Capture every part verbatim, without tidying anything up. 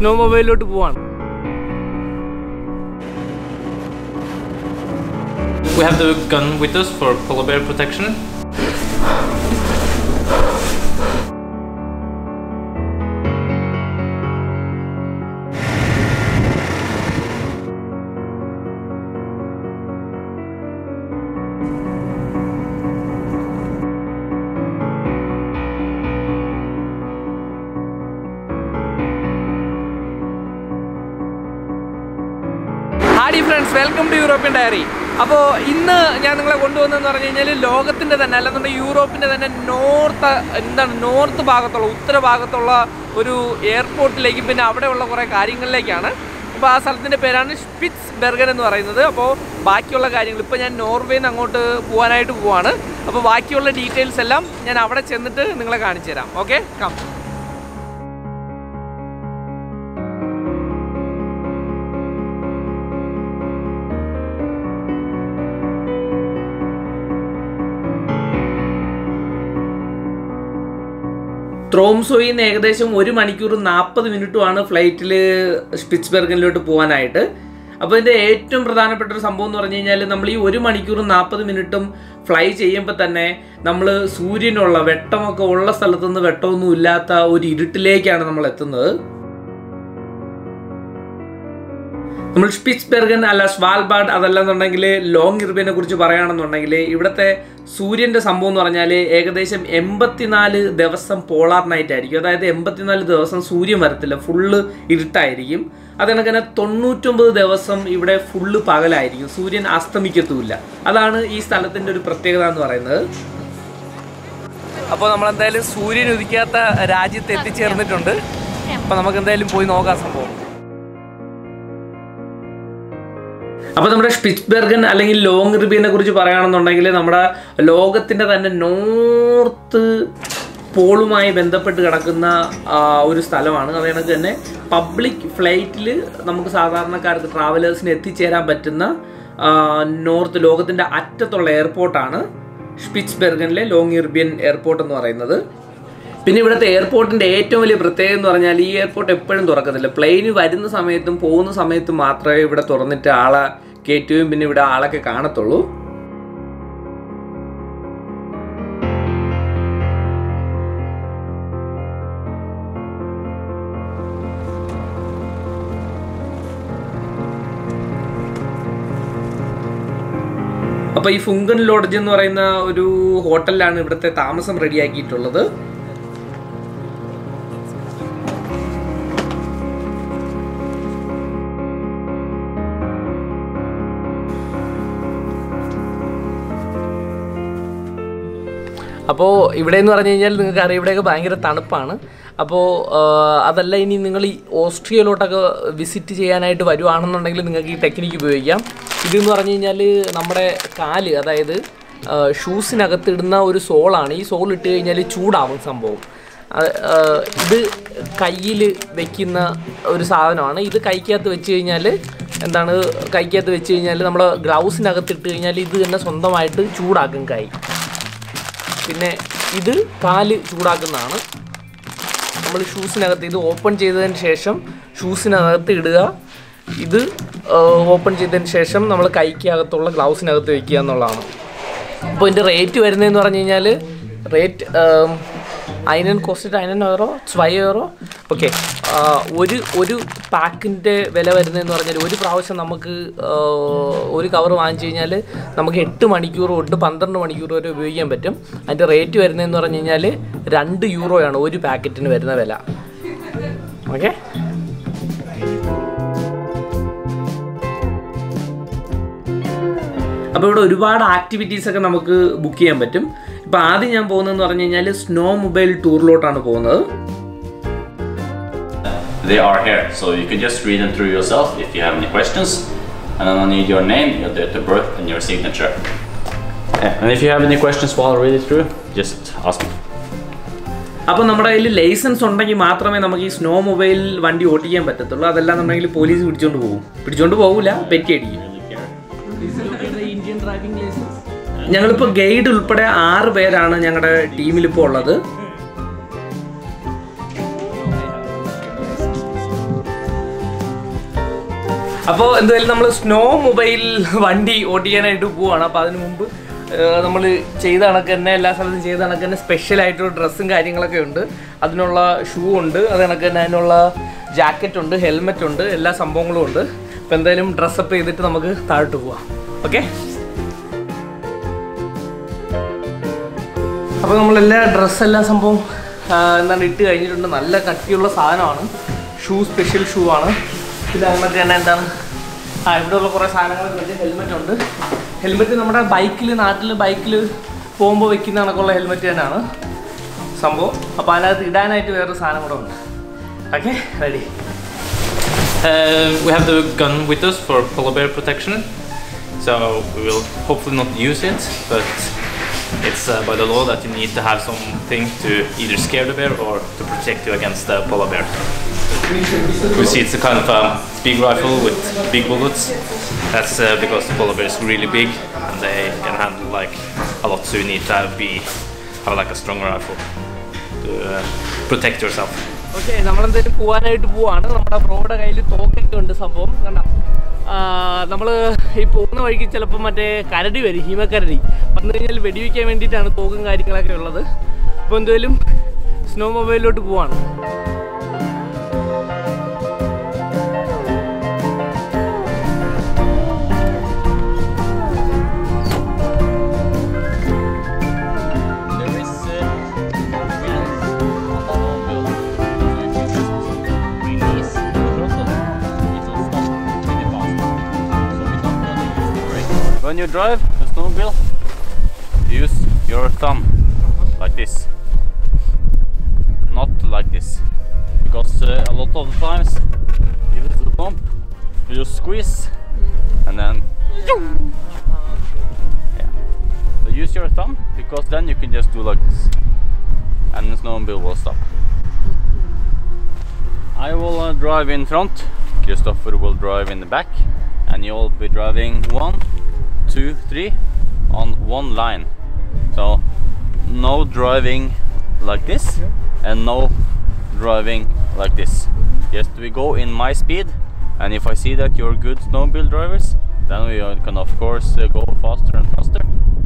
സ്നോമൊബൈലിലോട്ട് പോവാണ്. We have the gun with us for polar bear protection. Hi friends, welcome to European diary. അപ്പോൾ ഇന്ന് ഞാൻ നിങ്ങളെ കൊണ്ടുവന്നതെന്ന് പറഞ്ഞു കഴിഞ്ഞാൽ ലോകത്തിൻ്റെ തന്നെ അല്ലെന്നുണ്ടെങ്കിൽ യൂറോപ്പിൻ്റെ തന്നെ നോർത്ത് എന്താണ് നോർത്ത് ഭാഗത്തുള്ള ഉത്തര ഭാഗത്തുള്ള ഒരു എയർപോർട്ടിലേക്ക് പിന്നെ അവിടെയുള്ള കുറേ കാര്യങ്ങളിലേക്കാണ്. അപ്പോൾ ആ സ്ഥലത്തിൻ്റെ പേരാണ് സ്പിറ്റ്സ് ബെർഗൻ എന്ന് പറയുന്നത്. അപ്പോൾ ബാക്കിയുള്ള കാര്യങ്ങൾ ഇപ്പോൾ ഞാൻ നോർവേയിൽ നിന്ന് അങ്ങോട്ട് പോകാനായിട്ട് പോവാണ്. അപ്പോൾ ബാക്കിയുള്ള ഡീറ്റെയിൽസ് എല്ലാം ഞാൻ അവിടെ ചെന്നിട്ട് നിങ്ങളെ കാണിച്ചു തരാം. Okay, come. ട്രോംസോയിൽ നിന്ന് ഏകദേശം ഒരു മണിക്കൂർ നാൽപ്പത് മിനിറ്റുമാണ് ഫ്ലൈറ്റിൽ സ്പിറ്റ്സ്ബെർഗനിലോട്ട് പോകാനായിട്ട്. അപ്പോൾ ഇതിൻ്റെ ഏറ്റവും പ്രധാനപ്പെട്ട ഒരു സംഭവം എന്ന് പറഞ്ഞു കഴിഞ്ഞാൽ നമ്മൾ ഈ ഒരു മണിക്കൂറും നാൽപ്പത് മിനിറ്റും ഫ്ലൈ ചെയ്യുമ്പോൾ തന്നെ നമ്മൾ സൂര്യനുള്ള വെട്ടമൊക്കെ ഉള്ള സ്ഥലത്തുനിന്ന് വെട്ടമൊന്നും ഇല്ലാത്ത ഒരു ഇരുട്ടിലേക്കാണ് നമ്മൾ എത്തുന്നത്. നമ്മൾ സ്പിറ്റ്സ്ബെർഗൻ അല്ല സ്വാൽബാർഡ് അതല്ലെന്നുണ്ടെങ്കിൽ ലോങ് ഇർബിനെ കുറിച്ച് പറയുകയാണെന്നുണ്ടെങ്കിൽ ഇവിടുത്തെ സൂര്യൻ്റെ സംഭവം എന്ന് പറഞ്ഞാൽ ഏകദേശം എൺപത്തിനാല് ദിവസം പോളാർ നൈറ്റ് ആയിരിക്കും. അതായത് എൺപത്തിനാല് ദിവസം സൂര്യൻ വരത്തില്ല, ഫുള്ള് ഇരുട്ടായിരിക്കും. അതുകണക്ക് തന്നെ തൊണ്ണൂറ്റൊമ്പത് ദിവസം ഇവിടെ ഫുള്ള് പകലായിരിക്കും, സൂര്യൻ അസ്തമിക്കത്തുമില്ല. അതാണ് ഈ സ്ഥലത്തിൻ്റെ ഒരു പ്രത്യേകത എന്ന് പറയുന്നത്. അപ്പോൾ നമ്മളെന്തായാലും സൂര്യൻ ഉദിക്കാത്ത രാജ്യത്ത് എത്തിച്ചേർന്നിട്ടുണ്ട്. അപ്പോൾ നമുക്ക് എന്തായാലും പോയി നോക്കാം സംഭവം. അപ്പോൾ നമ്മുടെ സ്പിറ്റ്സ്ബെർഗൻ അല്ലെങ്കിൽ ലോങ് ഇർബിനെ കുറിച്ച് പറയുകയാണെന്നുണ്ടെങ്കിൽ നമ്മുടെ ലോകത്തിൻ്റെ തന്നെ നോർത്ത് പോളുമായി ബന്ധപ്പെട്ട് കിടക്കുന്ന ഒരു സ്ഥലമാണ്. അത് കണക്ക് തന്നെ പബ്ലിക് ഫ്ലൈറ്റിൽ നമുക്ക് സാധാരണക്കാർക്ക് ട്രാവലേഴ്സിന് എത്തിച്ചേരാൻ പറ്റുന്ന നോർത്ത് ലോകത്തിൻ്റെ അറ്റത്തുള്ള എയർപോർട്ടാണ് സ്പിറ്റ്സ്ബെർഗനിലെ ലോങ് ഇർബിയൻ എയർപോർട്ട് എന്ന് പറയുന്നത്. പിന്നെ ഇവിടുത്തെ എയർപോർട്ടിൻ്റെ ഏറ്റവും വലിയ പ്രത്യേകത എന്ന് പറഞ്ഞാൽ ഈ എയർപോർട്ട് എപ്പോഴും തുറക്കത്തില്ല. പ്ലെയിന് വരുന്ന സമയത്തും പോകുന്ന സമയത്തും മാത്രമേ ഇവിടെ തുറന്നിട്ട് ആളെ കയറ്റുകയും പിന്നെ ഇവിടെ ആളൊക്കെ കാണത്തുള്ളൂ. അപ്പോൾ ഈ ഫുങ്കൻ ലോഡ്ജ് എന്ന് പറയുന്ന ഒരു ഹോട്ടലിലാണ് ഇവിടുത്തെ താമസം റെഡിയാക്കിയിട്ടുള്ളത്. അപ്പോൾ ഇവിടെ എന്ന് പറഞ്ഞു കഴിഞ്ഞാൽ നിങ്ങൾക്ക് അറിയാം ഇവിടെയൊക്കെ ഭയങ്കര തണുപ്പാണ്. അപ്പോൾ അതല്ല, ഇനി നിങ്ങൾ ഈ ഓസ്ട്രിയയിലോട്ടൊക്കെ വിസിറ്റ് ചെയ്യാനായിട്ട് വരുവാണെന്നുണ്ടെങ്കിൽ നിങ്ങൾക്ക് ഈ ടെക്നിക്ക് ഉപയോഗിക്കാം. ഇതെന്ന് പറഞ്ഞു കഴിഞ്ഞാൽ നമ്മുടെ കാല്, അതായത് ഷൂസിനകത്തിടുന്ന ഒരു സോളാണ്. ഈ സോൾ ഇട്ട് കഴിഞ്ഞാൽ ചൂടാവും സംഭവം. ഇത് കയ്യിൽ വെക്കുന്ന ഒരു സാധനമാണ്. ഇത് കൈക്കകത്ത് വെച്ച് കഴിഞ്ഞാൽ എന്താണ് കൈക്കകത്ത് വെച്ച് കഴിഞ്ഞാൽ നമ്മൾ ഗ്ലൗസിനകത്ത് ഇട്ട് കഴിഞ്ഞാൽ ഇത് തന്നെ സ്വന്തമായിട്ട് ചൂടാക്കും കൈ. പിന്നെ ഇത് കാല് ചൂടാക്കുന്നതാണ്. നമ്മൾ ഷൂസിനകത്ത് ഇത് ഓപ്പൺ ചെയ്തതിന് ശേഷം ഷൂസിനകത്ത് ഇടുക. ഇത് ഓപ്പൺ ചെയ്തതിന് ശേഷം നമ്മൾ കൈക്കകത്തുള്ള ഗ്ലൗസിനകത്ത് വയ്ക്കുക എന്നുള്ളതാണ്. അപ്പോൾ ഇതിൻ്റെ റേറ്റ് വരുന്നതെന്ന് പറഞ്ഞു കഴിഞ്ഞാൽ rate einen kostet einen Euro, zwei Euro. Okay, ഒരു ഒരു പാക്കിൻ്റെ വില വരുന്നതെന്ന് പറഞ്ഞാൽ ഒരു പ്രാവശ്യം നമുക്ക് ഒരു കവർ വാങ്ങിച്ചു കഴിഞ്ഞാൽ നമുക്ക് എട്ട് മണിക്കൂർ തൊട്ട് പന്ത്രണ്ട് മണിക്കൂർ വരെ ഉപയോഗിക്കാൻ പറ്റും. അതിൻ്റെ റേറ്റ് വരുന്നതെന്ന് പറഞ്ഞു കഴിഞ്ഞാൽ രണ്ട് യൂറോയാണ് ഒരു പാക്കറ്റിന് വരുന്ന വില. ഓക്കെ, അപ്പോൾ ഇവിടെ ഒരുപാട് ആക്ടിവിറ്റീസൊക്കെ നമുക്ക് ബുക്ക് ചെയ്യാൻ പറ്റും. ഇപ്പോൾ ആദ്യം ഞാൻ പോകുന്നതെന്ന് പറഞ്ഞു കഴിഞ്ഞാൽ സ്നോ മൊബൈൽ ടൂറിലോട്ടാണ് പോകുന്നത്. They are here, so you can just read them through yourself if you have any questions. And then I need your name, your date of birth, and your signature. Okay. And if you have any questions while I read it through, just ask me. അപ്പോൾ നമ്മുടെ കയ്യിൽ licence ഉണ്ടെങ്കിൽ മാത്രമേ നമുക്ക് ഈ snow mobile വണ്ടി ഓടിക്കാൻ പറ്റത്തുള്ളൂ. അതെല്ലാം നമ്മണെങ്കിൽ പോലീസ് പിടിച്ചോണ്ട് പോകും. പിടിച്ചോണ്ട് പോകില്ല, പെറ്റി അടിക്കും. ഞങ്ങളിപ്പോൾ ഗൈഡ് ഉൾപ്പെടെ ആറ് പേരാണ് ഞങ്ങളുടെ ടീമിലിപ്പോൾ ഉള്ളത്. അപ്പോൾ എന്തായാലും നമ്മൾ സ്നോ മൊബൈൽ വണ്ടി ഓടിക്കാനായിട്ട് പോവുകയാണ്. അപ്പോൾ അതിന് മുമ്പ് നമ്മൾ ചെയ്ത കണക്ക് തന്നെ എല്ലാ സ്ഥലത്തും ചെയ്ത കണക്ക് തന്നെ സ്പെഷ്യലായിട്ടുള്ള ഡ്രസ്സും കാര്യങ്ങളൊക്കെ ഉണ്ട്. അതിനുള്ള ഷൂ ഉണ്ട്, അത് കണക്ക് തന്നെ അതിനുള്ള ജാക്കറ്റ് ഉണ്ട്, ഹെൽമെറ്റ് ഉണ്ട്, എല്ലാ സംഭവങ്ങളും ഉണ്ട്. അപ്പോൾ എന്തായാലും ഡ്രസ്സപ്പ് ചെയ്തിട്ട് നമുക്ക് താഴോട്ട് പോവാം. ഓക്കെ, അപ്പോൾ നമ്മളെല്ലാ ഡ്രസ്സെല്ലാ സംഭവം എന്താണ് ഇട്ട് കഴിഞ്ഞിട്ടുണ്ട്. നല്ല കട്ടിയുള്ള സാധനമാണ്. ഷൂ സ്പെഷ്യൽ ഷൂ ആണ്. ഇത് ഹെൽമെറ്റ് തന്നെ എന്താണ് ആ ഇവിടെയുള്ള കുറേ സാധനങ്ങളൊക്കെ ഉണ്ട്. ഹെൽമെറ്റ് ഉണ്ട്. ഹെൽമെറ്റ് നമ്മുടെ ബൈക്കിൽ നാട്ടിൽ ബൈക്കിൽ പോകുമ്പോൾ വെക്കുന്ന കണക്കുള്ള ഹെൽമെറ്റ് തന്നെയാണ് സംഭവം. അപ്പോൾ അതിനകത്ത് ഇടാനായിട്ട് വേറൊരു സാധനം കൂടെ ഉണ്ട്. Okay, ready. Uh, we have the gun with us for polar bear protection, so we will hopefully not use it, but it's uh, by the law that you need to have something to either scare the bear or to protect you against the polar bear. We see it's a kind of a big rifle with big bullets. That's uh, because the polar bear is really big and they can handle like a lot, so you need to have, be, have like a strong rifle to uh, protect yourself. Okay, നമ്മളെന്തായാലും പോകാനായിട്ട് പോവാണ്. നമ്മുടെ ബ്രോയുടെ കയ്യിൽ തോക്കൊക്കെ ഉണ്ട് സംഭവം. കണ്ട, നമ്മൾ ഈ പോകുന്ന വഴിക്ക് ചിലപ്പോൾ മറ്റേ കരടി വരും, ഹിമക്കരടി വന്നു കഴിഞ്ഞാൽ വെടിവെക്കാൻ വേണ്ടിയിട്ടാണ് തോക്കും കാര്യങ്ങളൊക്കെ ഉള്ളത്. അപ്പോൾ എന്തായാലും സ്നോ മൊബൈലിലോട്ട് പോവാണ്. When you drive a snowmobile, use your thumb like this, not like this, because uh, a lot of the times if it's a bump, you just squeeze and then yeah. So use your thumb, because then you can just do like this and the snowmobile will stop. I will uh, drive in front, Christopher will drive in the back, and you'll be driving one, two, three on one line. So no driving like this and no driving like this. Yes, we go in my speed, and if I see that you're good snowmobile drivers, then we can of course uh, go faster and faster.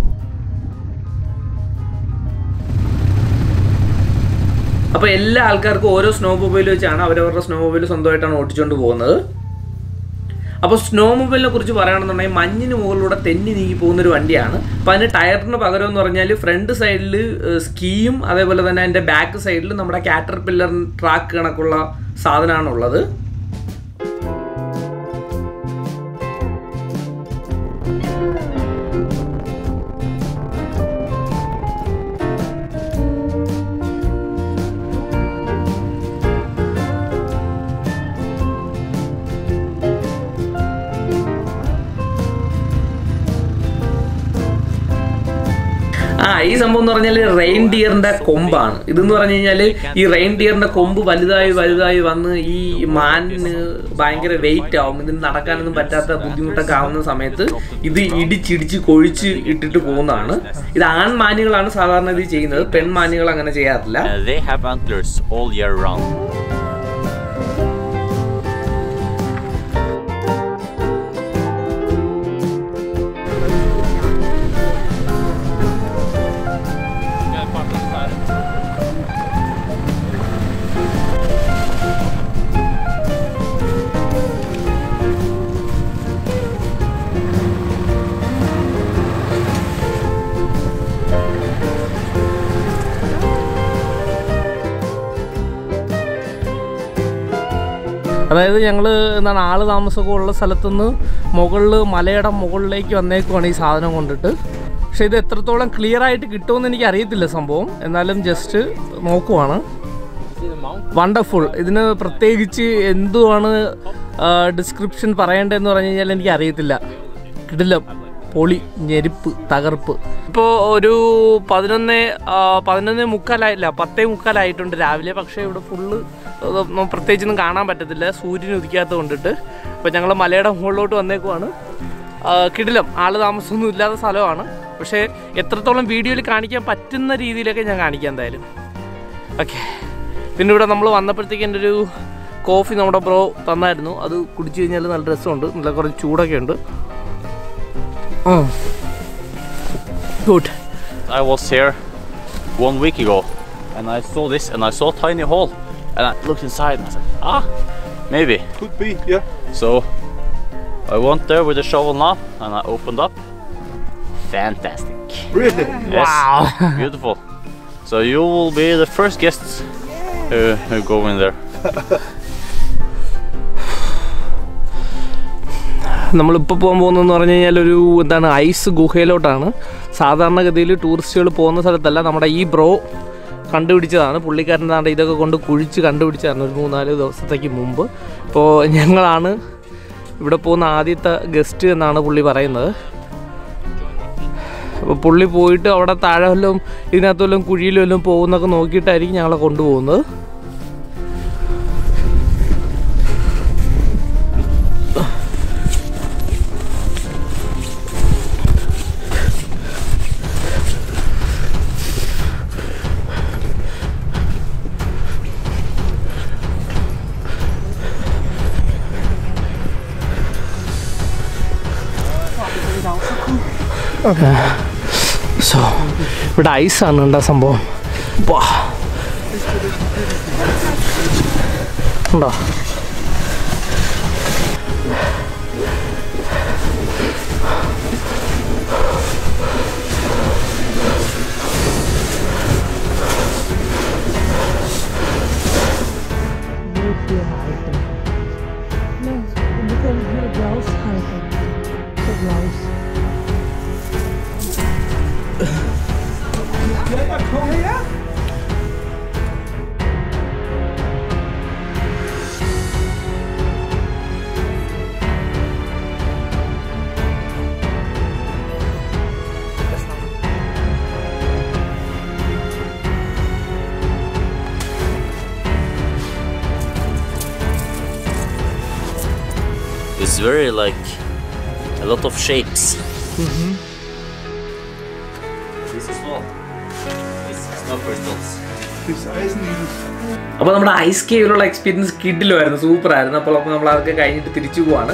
അപ്പോൾ എല്ലാ ആൾക്കാർക്കും ഓരോ snow mobile വെച്ചാണ് അവരവരുടെ snow mobile സ്വന്തമായിട്ടാണ് ഓടിച്ചുകൊണ്ട് പോകുന്നത്. അപ്പോൾ snow മൊബൈലിനെ കുറിച്ച് പറയുകയാണെന്നുണ്ടെങ്കിൽ മഞ്ഞിന് മുകളിലൂടെ തെന്നി നീങ്ങി പോകുന്നൊരു വണ്ടിയാണ്. അപ്പോൾ അതിന് ടയറിന് പകരം എന്ന് പറഞ്ഞാൽ ഫ്രണ്ട് സൈഡിൽ സ്കീയും അതേപോലെ തന്നെ അതിൻ്റെ ബാക്ക് സൈഡിൽ നമ്മുടെ കാറ്റർപില്ലർ ട്രാക്ക് കണക്കുള്ള സാധനമാണുള്ളത്. ആ ഈ സംഭവം എന്ന് പറഞ്ഞാൽ റെയിൻ ഡിയറിന്റെ കൊമ്പാണ്. ഇതെന്ന് പറഞ്ഞു കഴിഞ്ഞാൽ ഈ റെയിൻ ഡിയറിന്റെ കൊമ്പ് വലുതായി വലുതായി വന്ന് ഈ മാനിന് ഭയങ്കര വെയിറ്റ് ആവും. ഇതിന് നടക്കാനൊന്നും പറ്റാത്ത ബുദ്ധിമുട്ടൊക്കെ ആവുന്ന സമയത്ത് ഇത് ഇടിച്ചിടിച്ച് കൊഴിച്ച് ഇട്ടിട്ട് പോകുന്നതാണ്. ഇത് ആൺമാനുകളാണ് സാധാരണ ഇത് ചെയ്യുന്നത്, പെൺമാനുകൾ അങ്ങനെ ചെയ്യാറില്ല. They have antlers all year round. അതായത് ഞങ്ങൾ എന്താണ് ആൾ താമസമൊക്കെ ഉള്ള സ്ഥലത്തുനിന്ന് മുകളിൽ മലയുടെ മുകളിലേക്ക് വന്നേക്കുവാണ് ഈ സാധനം കൊണ്ടിട്ട്. പക്ഷേ ഇത് എത്രത്തോളം ക്ലിയർ ആയിട്ട് കിട്ടുമെന്ന് എനിക്ക് അറിയത്തില്ല സംഭവം, എന്നാലും ജസ്റ്റ് നോക്കുവാണ്. വണ്ടർഫുൾ. ഇതിന് പ്രത്യേകിച്ച് എന്തുവാണ് ഡിസ്ക്രിപ്ഷൻ പറയേണ്ടതെന്ന് പറഞ്ഞു കഴിഞ്ഞാൽ എനിക്ക് അറിയത്തില്ല. കിടിലം, പൊളി, ഞെരുപ്പ്, തകർപ്പ്. ഇപ്പോൾ ഒരു പതിനൊന്ന് പതിനൊന്ന് മുക്കാലായില്ല പത്തേ മുക്കാലായിട്ടുണ്ട് രാവിലെ. പക്ഷേ ഇവിടെ ഫുള്ള് പ്രത്യേകിച്ചൊന്നും കാണാൻ പറ്റത്തില്ല, സൂര്യൻ ഉദിക്കാത്ത കൊണ്ടിട്ട്. അപ്പോൾ ഞങ്ങൾ മലയുടെ മുകളിലോട്ട് വന്നേക്കുവാണ്. കിടിലം, ആൾ താമസമൊന്നും ഇല്ലാത്ത സ്ഥലമാണ്. പക്ഷേ എത്രത്തോളം വീഡിയോയിൽ കാണിക്കാൻ പറ്റുന്ന രീതിയിലൊക്കെ ഞാൻ കാണിക്കാം എന്തായാലും. ഓക്കെ, പിന്നെ ഇവിടെ നമ്മൾ വന്നപ്പോഴത്തേക്ക് എൻ്റെ ഒരു കോഫി നമ്മുടെ ബ്രോ തന്നായിരുന്നു. അത് കുടിച്ചു കഴിഞ്ഞാൽ നല്ല രസമുണ്ട്, നല്ല കുറച്ച് ചൂടൊക്കെ ഉണ്ട്. Good. I was here one week ago and I saw this and I saw a tiny hole and I looked inside and I said, ah, maybe. Could be, yeah. So I went there with a shovel now and I opened up. Fantastic. Really? Yes. Wow. Beautiful. So you will be the first guests who, who go in there. നമ്മളിപ്പോൾ പോകാൻ പോകുന്നതെന്ന് പറഞ്ഞു കഴിഞ്ഞാൽ ഒരു എന്താണ് ice ഗുഹയിലോട്ടാണ്. സാധാരണഗതിയിൽ ടൂറിസ്റ്റുകൾ പോകുന്ന സ്ഥലത്തല്ല. നമ്മുടെ ഈ ബ്രോ കണ്ടുപിടിച്ചതാണ്. പുള്ളിക്കാരൻ താണ്ട് ഇതൊക്കെ കൊണ്ട് കുഴിച്ച് കണ്ടുപിടിച്ചതാണ് ഒരു മൂന്നാല് ദിവസത്തേക്ക് മുമ്പ്. അപ്പോൾ ഞങ്ങളാണ് ഇവിടെ പോകുന്ന ആദ്യത്തെ ഗസ്റ്റ് എന്നാണ് പുള്ളി പറയുന്നത്. അപ്പോൾ പുള്ളി പോയിട്ട് അവിടെ താഴെ വല്ലതും ഇതിനകത്ത് വല്ലതും കുഴിയിൽ വല്ലതും പോകുന്നൊക്കെ നോക്കിയിട്ടായിരിക്കും ഞങ്ങളെ കൊണ്ടുപോകുന്നത്. സോ ഇവിടെ ഐസാണ് ഉണ്ടാ സംഭവം. ഉണ്ടോ? It's very like a lot of shapes. Mm-hmm. This is small. It's snow crystals. These ice needles. അപ്പോൾ നമ്മുടെ ഐസ് കേവിലുള്ള എക്സ്പീരിയൻസ് കിഡിലുമായിരുന്നു, സൂപ്പറായിരുന്നു. അപ്പോൾ അപ്പോൾ നമ്മൾ അതൊക്കെ കഴിഞ്ഞിട്ട് തിരിച്ചു പോവാണ്.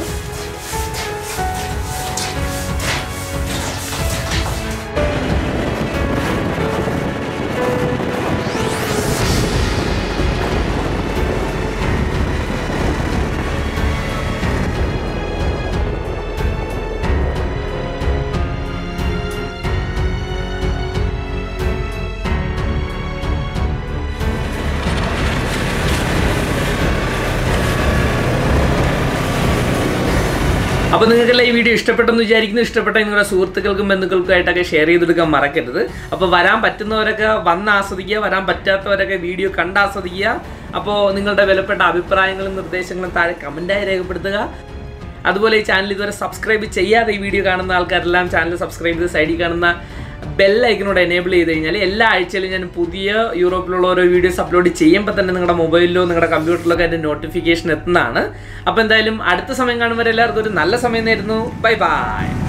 അപ്പോൾ നിങ്ങൾക്കെല്ലാം ഈ വീഡിയോ ഇഷ്ടപ്പെട്ടെന്ന് വിചാരിക്കുന്നു. ഇഷ്ടപ്പെട്ടെങ്കിൽ നിങ്ങളുടെ സുഹൃത്തുക്കൾക്കും ബന്ധുക്കൾക്കുമായിട്ടൊക്കെ ഷെയർ ചെയ്തെടുക്കാൻ മറക്കരുത്. അപ്പോൾ വരാൻ പറ്റുന്നവരൊക്കെ വന്ന് ആസ്വദിക്കുക, വരാൻ പറ്റാത്തവരൊക്കെ വീഡിയോ കണ്ട് ആസ്വദിക്കുക. അപ്പോൾ നിങ്ങളുടെ വിലപ്പെട്ട അഭിപ്രായങ്ങളും നിർദ്ദേശങ്ങളും താഴെ കമൻറ്റായി രേഖപ്പെടുത്തുക. അതുപോലെ ഈ ചാനൽ ഇതുവരെ സബ്സ്ക്രൈബ് ചെയ്യാതെ ഈ വീഡിയോ കാണുന്ന ആൾക്കാരെല്ലാം ചാനൽ സബ്സ്ക്രൈബ് ചെയ്ത് സൈഡിൽ കാണുന്ന ബെല്ലൈക്കനോട് എനേബിൾ ചെയ്ത് കഴിഞ്ഞാൽ എല്ലാ ആഴ്ചയിലും ഞാൻ പുതിയ യൂറോപ്പിലുള്ള ഓരോ വീഡിയോസ് അപ്ലോഡ് ചെയ്യുമ്പോൾ തന്നെ നിങ്ങളുടെ മൊബൈലിലോ നിങ്ങളുടെ കമ്പ്യൂട്ടറിലൊക്കെ അതിൻ്റെ നോട്ടിഫിക്കേഷൻ എത്തുന്നതാണ്. അപ്പോൾ എന്തായാലും അടുത്ത സമയം കാണുമ്പോൾ എല്ലാവർക്കും ഒരു നല്ല സമയം നേരുന്നു. Bye by.